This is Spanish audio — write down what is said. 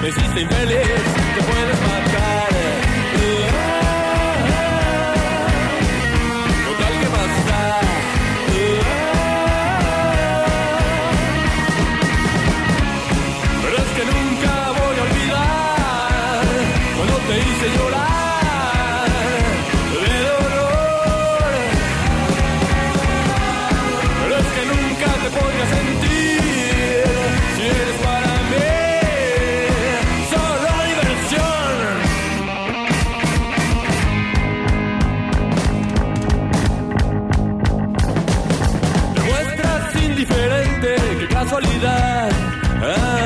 me hiciste infeliz, te puedes matar. Total, ¿qué más da? Pero es que nunca voy a olvidar cuando te hice llorar de dolor. Pero es que nunca te podría sentir si eres para mí solo diversión. Te muestras indiferente, qué casualidad.